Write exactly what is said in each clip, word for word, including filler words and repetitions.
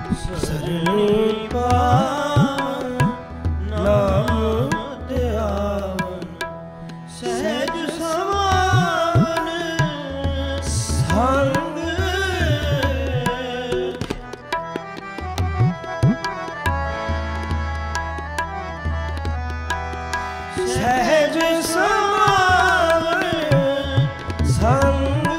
सरणी पावन नाम ध्यावन सहज समान संग सहज समान संग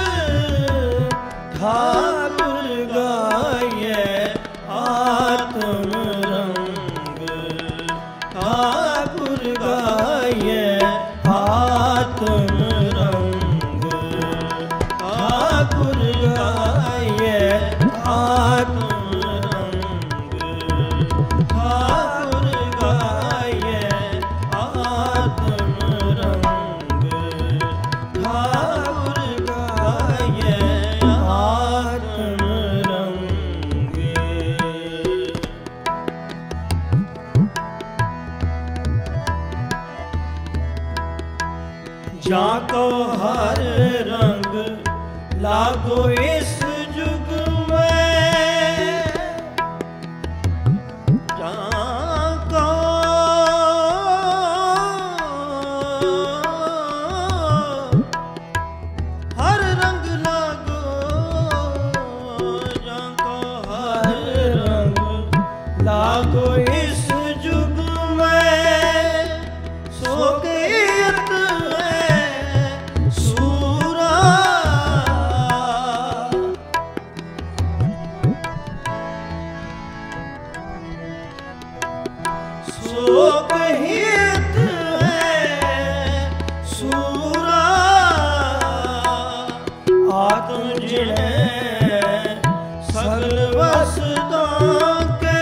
ठाकुर गाये आत्म रंग ठाकुर गाये आत्म रंग ठाकुर गाये आत्म रंग ठाकुर गाये आत्म रंग ठाकुर गाये आत्म रंग। जाको हर रंग लागो इस जुग में जाको हर रंग लागो जाको हर रंग लागो इस जुग में सो गयत सो कहियत है सूरा आत्म जिणे सगल वसदां के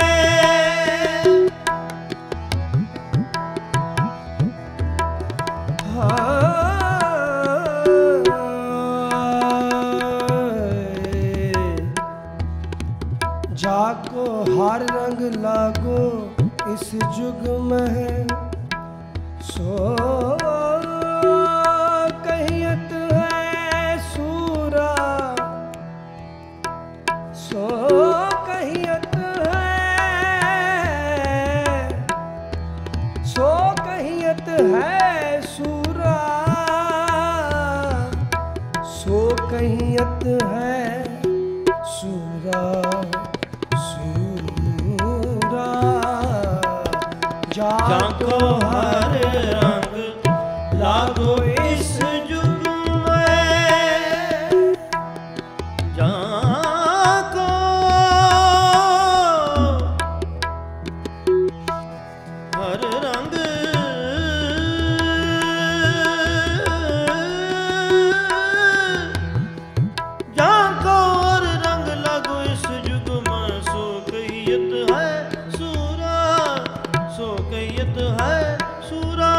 जाको हर रंग लागो इस जुग में सो कहियत है सूरा सो कहियत है सो कहियत है सूरा सो कहियत है सूरा जाको हर रंग लागो इस जुग में जाको हर रंग जाको हर रंग लागो इस जुग में सो कहियत है सूरा सो कहियत है सूरा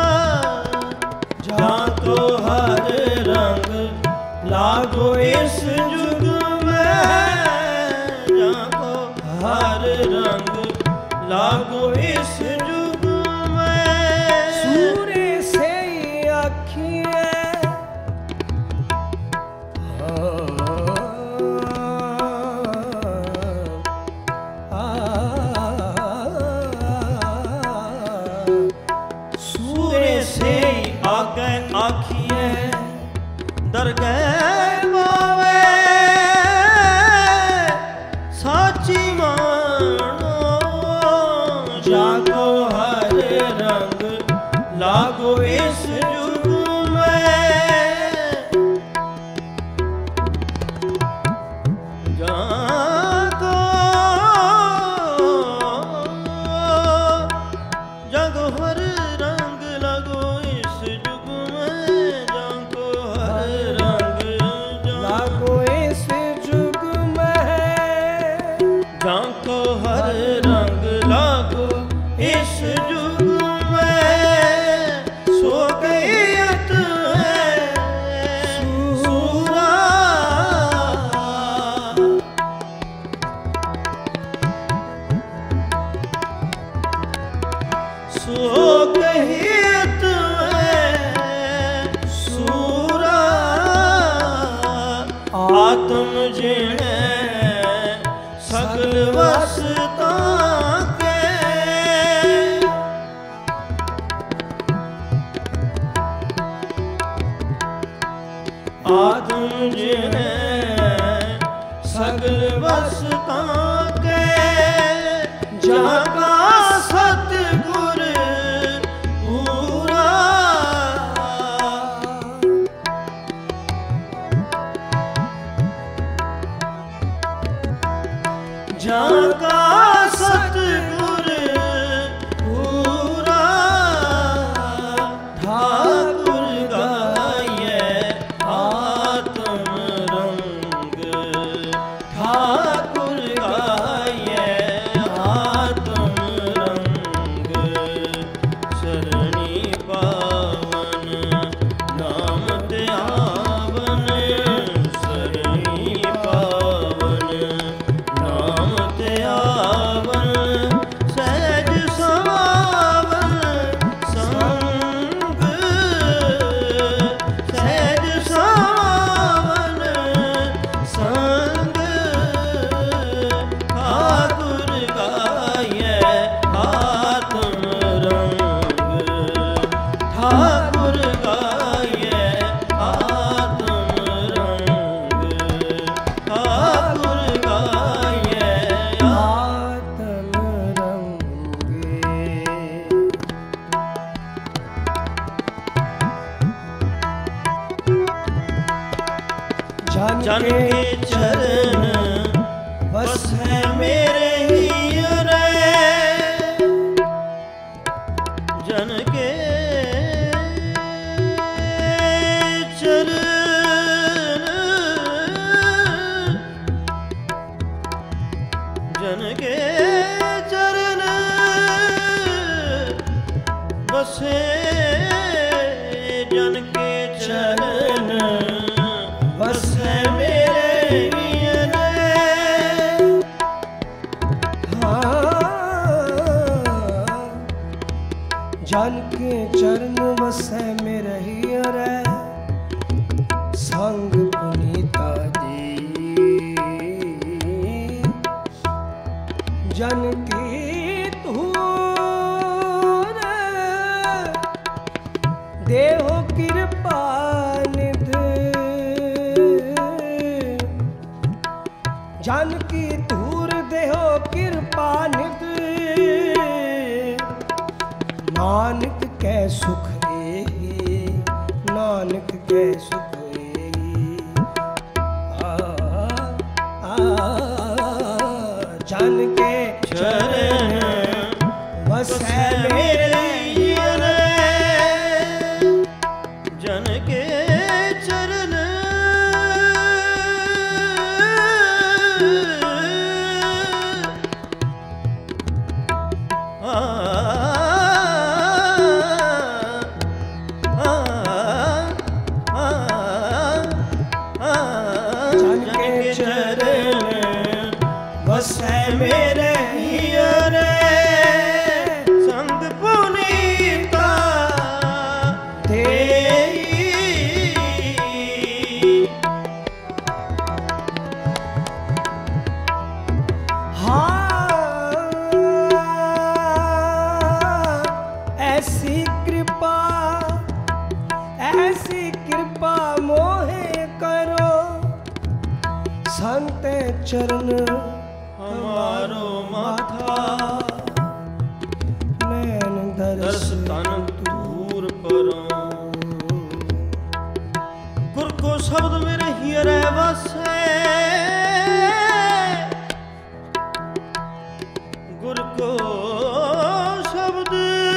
जाको हर रंग लागो इस जुग में जाको हर रंग लागो इस जुग में सूरे से आखिए से आगे आखिए दरगाह बावे साची मानो जाको हर रंग लागो इस जुग में जाको जग हर रंग लागो इस जुग में जाको हर रंग लागो इस जुग में जाको हर रंग लागो इस जुग में सो कहियत है सूरा सो कहियत है सूरा आत्म जिणे सगल सगल वसता के आत्म जिने सगल वसता के जाका सतगुर पूरा जाका सतगुर पूरा ठाकुर गाये आत्म रंग ठाकुर गाये आत्म रंग शरणी पावन नाम त्यावन शरणी पावन नाम त्यावन सहज समावन संग सहज समावन संग ठाकुर गाये आत्म रंग ठाकुर गाये आत्म रंग ठाकुर गाये आत्म रंग जन के चरण बस है मेरे हियरे जन के चरण जन के चरण बसे जन के चरण बसे मेरे हियरे जन के चरण बसै मेरे हियरे संग पुनीता दी जन की धूर देहो कृपा निध जन की धूर देहो कृपा निध नानक कै सुख एहि नानक कै सुख एहि आ, आ, जन के चरण बसै मेरे हियरे जन के चरण जन के चरण बसै मेरे हियरे संग पुनीता देई हाँ ऐसी कृपा ऐसी कृपा मोहे करो संत चरण हमारो माथा नैन दर्श दर्श तन दूर परो गुर को शब्द मेरे हियरे बसे गुर को शब्द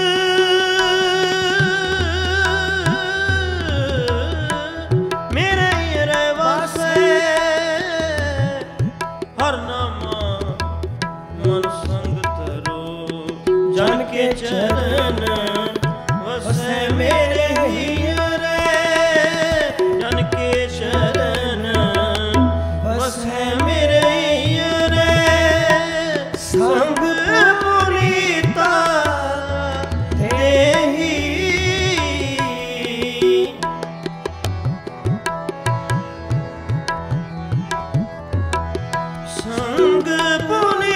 मेरे हियरे बसे हर नामा मन संग तरो जन के चरण बसे मेरे हियरे जन के चरण बसे मेरे हियरे संग पुनीता देहि संग पुनीता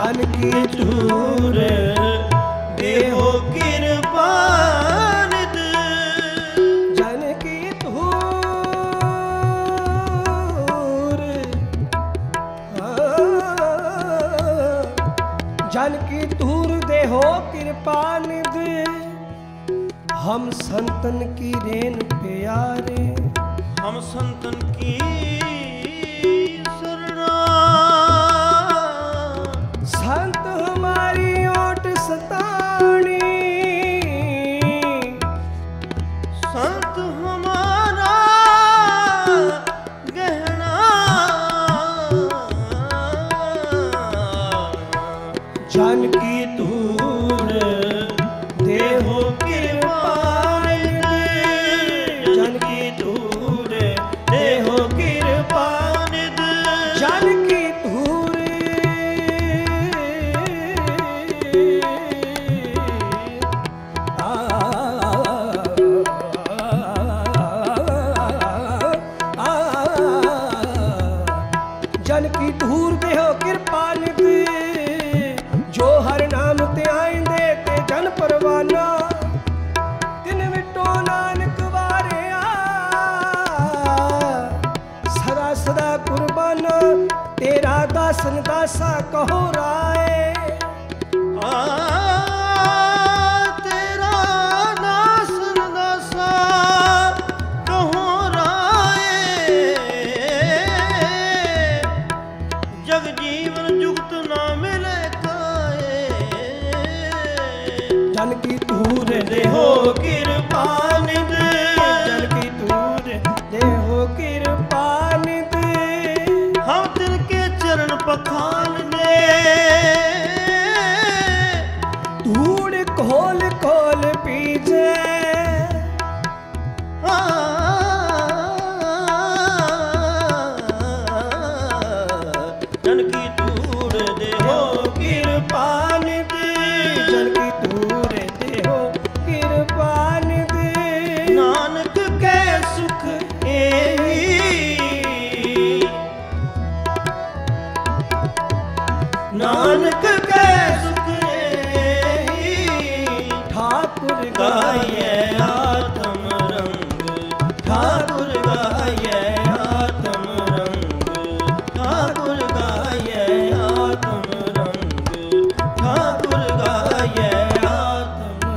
जानकी धूर देहो कृपा निध जानकी धूर जानकी धूर देहो कृपा निध हम संतन की रेन प्यारे हम संतन की शरणा संत हमारी ओट सतानी संत हमारा गहना जानकी धूर देहो कृपा जानकी धूर देहो कृपा जानकी धूर जानकी धूर देहो कृपा निधि जो हर नाम ते आइंदे ते जन परवाना तिन विटो नानक वारे आ सदा सदा कुर्बाना तेरा दासन दासा कहो राय आ तेरा दासन दासा कहो राय जग जीवन जुगत ना मिले काए जानकी धूर देहो कृपा निध जानकी धूर देहो कृपा निधि हम तिनके चरण पखान दे धूड़ खोल खोल पीछे जनकी धूड़ देहो कृपा निधि जानकी धूर देहो कृपा निधि नानक के सुख एही नानक के सुख एही ठाकुर गाये आत्म रंग ठाकुर गाये आत्म रंग ठाकुर गाये आत्म रंग ठाकुर गाये आत्म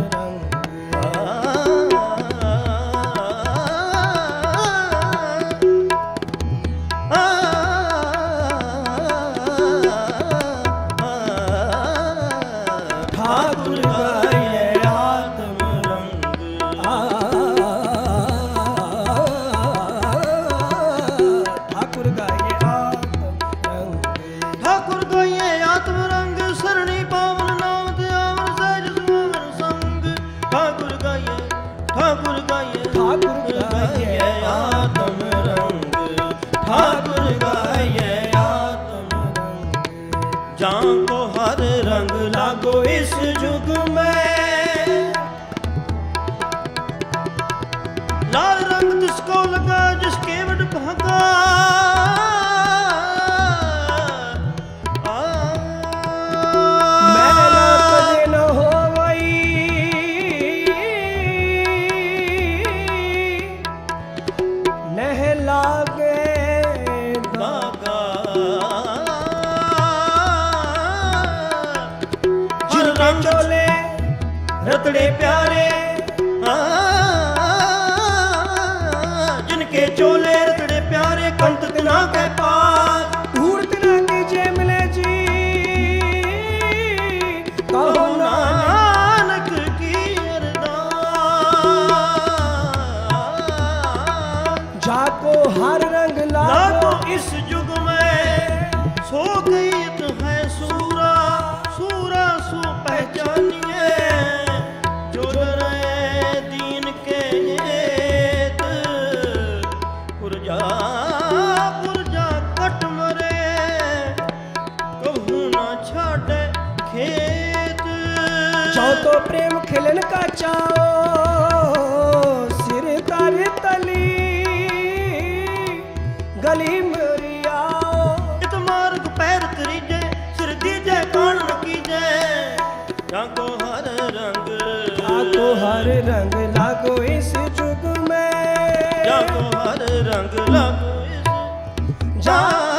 ठाकुर गाये आत्म रंग ठाकुर गाये आत्म ठाकुर गाये आत्म रंग सरणी पावन नाम दयावन सहज सुमन संग ठाकुर गाये ठाकुर गाये ठाकुर गाये आत्म रंग ठाकुर गाये आत्म रंग जान को हर रंग लागो इस जुग में लाल रंग जिसको लगा जिसके वड भागा मैला कदे न होवई नह लागे दागा जिन रंग चोले रतड़े प्यारे जिनके चोले रतड़े प्यारे कंत तिना के पास धूड़ तिना की जे मिले जी कहो नानक की अरदास जाको हर रंग लागो लागो इस युग में सो गईत है सूरा सूरा सो पहचानिए जो डरे दीन के येत पुरजा पुरजा कट मरे कहू ना छाड़े खेत चाहो तो प्रेम खिलन का चाओ सिर कर तली गली मेरी आओ इत मार्ग पैर तरीजे सिर दीजे कान हर रंग लागो इस जुग में, जाको हर रंग लागो इस जा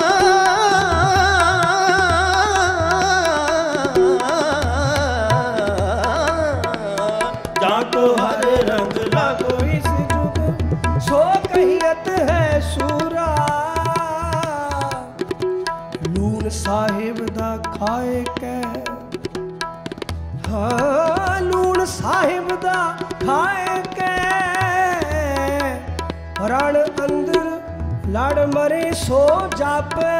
जाको हर रंग लागो इस जुग, सो कहियत है सूरा। लून साहिब दा खाए कै, हाँ लून साहिब दा खाए कै, रण अंदर लड़ मरे सो जापे,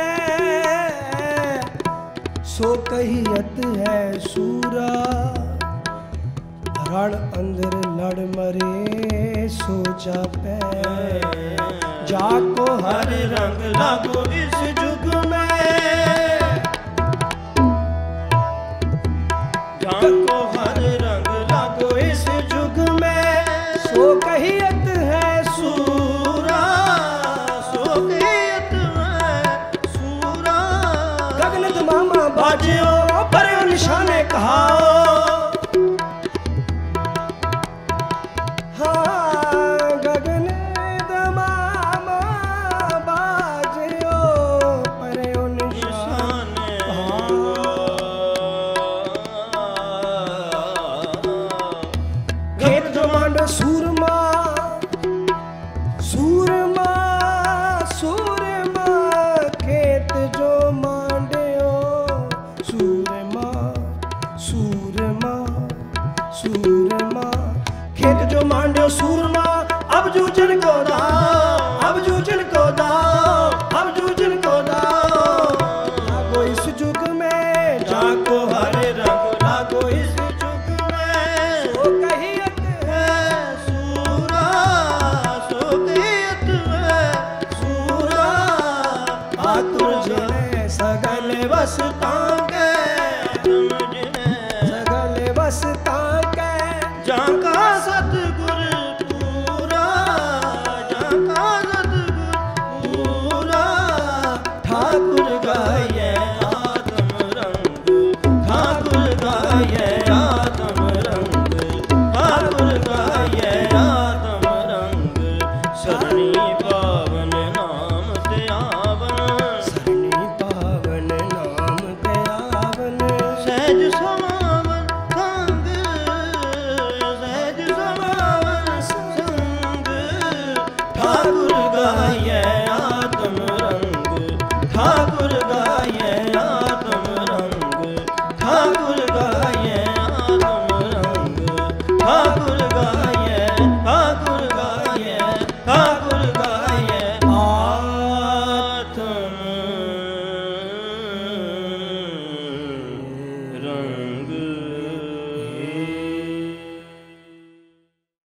सो कहियत है सूरा। रण अंदर लड़ मरे सो जापे, जाको हर रंग लागो इस जुग में, जाको हर रंग लागो इस जुग में, सो कहियत है सूरा, सो कहियत है सूरा। गगन मामा बाजियो परे निशाने कहा, सूरमा सूरमा सूरमा खेत जो मांडियो, सूरमा सूरमा सूरमा खेत जो मांडियो सूरमा। अब जूझन को दा, अब जूझन को दा, अब जूझन को दा, लागो इस जुग में, जाको हर रंग लागो इस जुग में, सो कहियत है सूरा, सो कहियत है सूरा। आतुर जिने सगल बस तांगे, सगल बस तांगे, जाका सतगुर पूरा, जाका सतगुर पूरा। ठाकुर गाये आत्म रंग, ठाकुर गाये आत्म रंग, ठाकुर गाये आत्म रंग। सरणी पावन नाम ते आवन, सरणी पावन नाम ते आवन। सहज समावन संग, सहज समावन संग। ठाकुर गाये आत्म रंग, ठाकुर गाये आत्म रंग, ठाकुर गाये आत्म रंग, ठाकुर गाये, ठाकुर गाये, ठाकुर गाये आत्म रंग।